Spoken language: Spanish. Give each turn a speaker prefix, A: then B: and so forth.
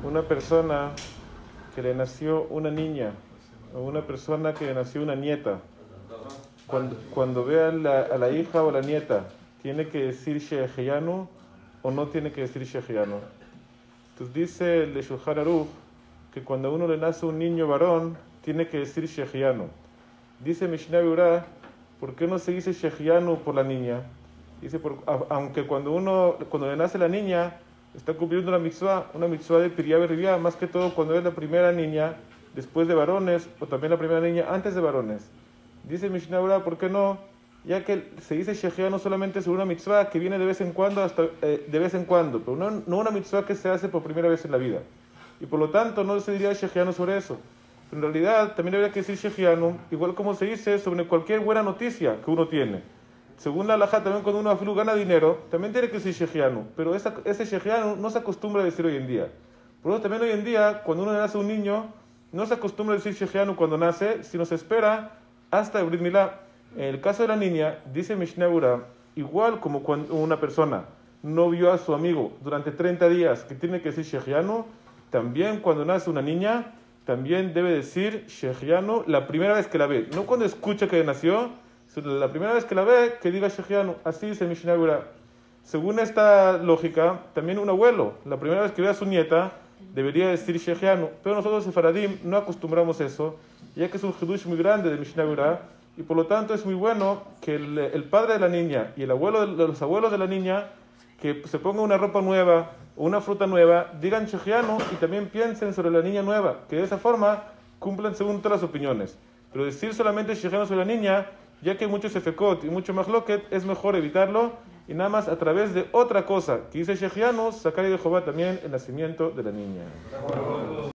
A: una persona que le nació una niña o una persona que le nació una nieta, cuando ve a la hija o la nieta, ¿tiene que decir Sheheyanu o no tiene que decir Sheheyanu? Entonces dice el Shulchan Aruch que cuando a uno le nace un niño varón, tiene que decir Sheheyanu. Dice Mishnah Berurah, ¿por qué no se dice Sheheyanu por la niña? Dice, aunque cuando le nace la niña, está cumpliendo una mitzvah de Pirya Berivia, más que todo cuando es la primera niña, después de varones, o también la primera niña antes de varones. Dice Mishnah Berurah, ¿por qué no? Ya que se dice Sheheyanu solamente sobre una mitzvah que viene de vez en cuando, de vez en cuando, pero no una mitzvah que se hace por primera vez en la vida. Y por lo tanto no se diría Sheheyanu sobre eso. Pero en realidad también habría que decir Sheheyanu, igual como se dice sobre cualquier buena noticia que uno tiene. Según la halajá, también cuando uno gana dinero, también tiene que decir Sheheyanu, pero ese Sheheyanu no se acostumbra a decir hoy en día. Por eso también hoy en día, cuando uno nace un niño, no se acostumbra a decir Sheheyanu cuando nace, sino se espera hasta el Brit Milá. En el caso de la niña, dice Mishnah Berurah, igual como cuando una persona no vio a su amigo durante 30 días que tiene que decir Sheheyanu, también cuando nace una niña, también debe decir Sheheyanu la primera vez que la ve, no cuando escucha que nació, sino la primera vez que la ve, que diga Sheheyanu. Así dice Mishnah Berurah. Según esta lógica, también un abuelo, la primera vez que ve a su nieta, debería decir Sheheyanu, pero nosotros sefaradim no acostumbramos eso, ya que es un hidush muy grande de Mishnah Berurah, y por lo tanto es muy bueno que el padre de la niña y el abuelo de los abuelos de la niña, que se ponga una ropa nueva o una fruta nueva, digan Sheheyanu y también piensen sobre la niña nueva, que de esa forma cumplan según todas las opiniones. Pero decir solamente Sheheyanu sobre la niña, ya que hay mucho sefekot y mucho machloket, es mejor evitarlo y nada más a través de otra cosa que dice Sheheyanu, sacar de Jehová también el nacimiento de la niña.